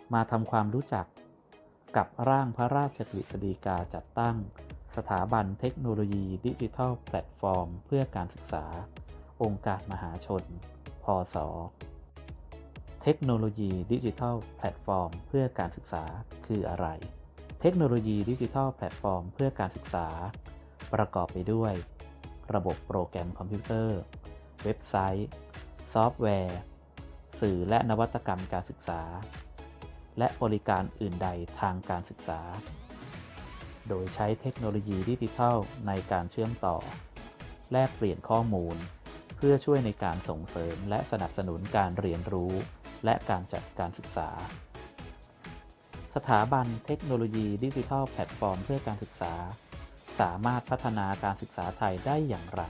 มาทำความรู้จักกับร่างพระราชกฤษฎีกาจัดตั้งสถาบันเทคโนโลยีดิจิทัลแพลตฟอร์มเพื่อการศึกษาองค์การมหาชนพศเทคโนโลยีดิจิทัลแพลตฟอร์มเพื่อการศึกษาคืออะไรเทคโนโลยีดิจิทัลแพลตฟอร์มเพื่อการศึกษาประกอบไปด้วยระบบโปรแกรมคอมพิวเตอร์เว็บไซต์ซอฟต์แวร์สื่อและนวัตกรรมการศึกษาและบริการอื่นใดทางการศึกษาโดยใช้เทคโนโลยีดิจิทัลในการเชื่อมต่อแลกเปลี่ยนข้อมูลเพื่อช่วยในการส่งเสริมและสนับสนุนการเรียนรู้และการจัดการศึกษาสถาบันเทคโนโลยีดิจิทัลแพลตฟอร์มเพื่อการศึกษาสามารถพัฒนาการศึกษาไทยได้อย่างไร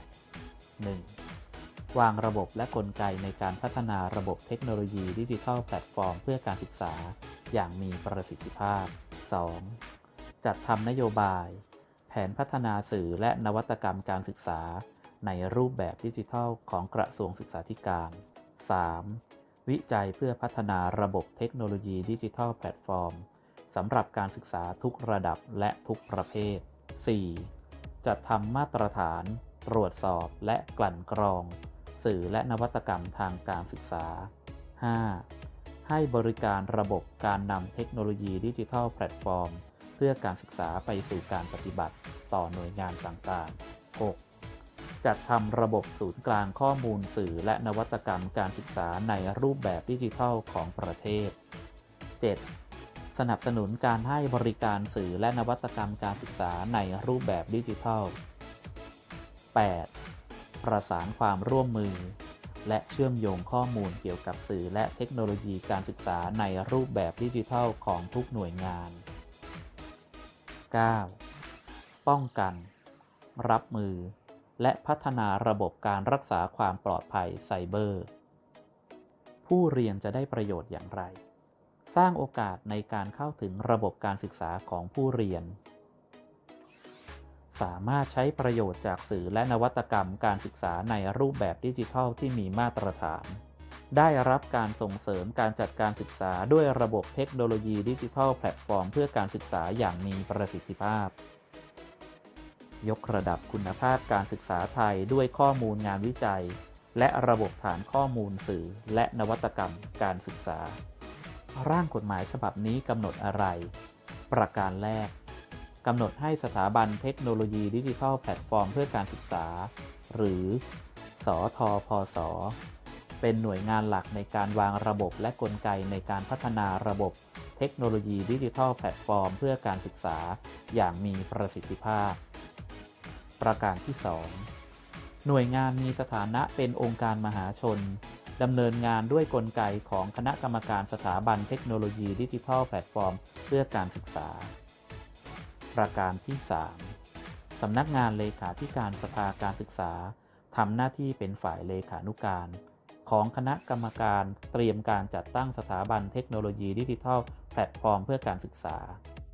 1. วางระบบและกลไกในการพัฒนาระบบเทคโนโลยีดิจิทัลแพลตฟอร์มเพื่อการศึกษาอย่างมีประสิทธิภาพ 2. จัดทำนโยบายแผนพัฒนาสื่อและนวัตกรรมการศึกษาในรูปแบบดิจิทัลของกระทรวงศึกษาธิการ 3. วิจัยเพื่อพัฒนาระบบเทคโนโลยีดิจิทัลแพลตฟอร์มสำหรับการศึกษาทุกระดับและทุกประเภท 4. จัดทำมาตรฐานตรวจสอบและกลั่นกรองสื่อและนวัตกรรมทางการศึกษา 5. ให้บริการระบบการนำเทคโนโลยีดิจิทัลแพลตฟอร์มเพื่อการศึกษาไปสู่การปฏิบัติต่อหน่วยงานต่างๆ 6. จัดทำระบบศูนย์กลางข้อมูลสื่อและนวัตกรรมการศึกษาในรูปแบบดิจิทัลของประเทศ 7. สนับสนุนการให้บริการสื่อและนวัตกรรมการศึกษาในรูปแบบดิจิทัล 8. ประสานความร่วมมือและเชื่อมโยงข้อมูลเกี่ยวกับสื่อและเทคโนโลยีการศึกษาในรูปแบบดิจิทัลของทุกหน่วยงาน 9. ป้องกันรับมือและพัฒนาระบบการรักษาความปลอดภัยไซเบอร์ผู้เรียนจะได้ประโยชน์อย่างไรสร้างโอกาสในการเข้าถึงระบบการศึกษาของผู้เรียนสามารถใช้ประโยชน์จากสื่อและนวัตกรรมการศึกษาในรูปแบบดิจิทัลที่มีมาตรฐานได้รับการส่งเสริมการจัดการศึกษาด้วยระบบเทคโนโลยีดิจิทัลแพลตฟอร์มเพื่อการศึกษาอย่างมีประสิทธิภาพยกระดับคุณภาพการศึกษาไทยด้วยข้อมูลงานวิจัยและระบบฐานข้อมูลสื่อและนวัตกรรมการศึกษาร่างกฎหมายฉบับนี้กำหนดอะไรประการแรกกำหนดให้สถาบันเทคโนโลยีดิจิทัลแพลตฟอร์มเพื่อการศึกษาหรือสทพสเป็นหน่วยงานหลักในการวางระบบและกลไกในการพัฒนาระบบเทคโนโลยีดิจิทัลแพลตฟอร์มเพื่อการศึกษาอย่างมีประสิทธิภาพประการที่ 2 หน่วยงานมีสถานะเป็นองค์การมหาชนดำเนินงานด้วยกลไกของคณะกรรมการสถาบันเทคโนโลยีดิจิทัลแพลตฟอร์มเพื่อการศึกษาประการที่ 3 สำนักงานเลขาธิการสภาการศึกษาทำหน้าที่เป็นฝ่ายเลขานุการของคณะกรรมการเตรียมการจัดตั้งสถาบันเทคโนโลยีดิจิทัลแพลตฟอร์มเพื่อการศึกษา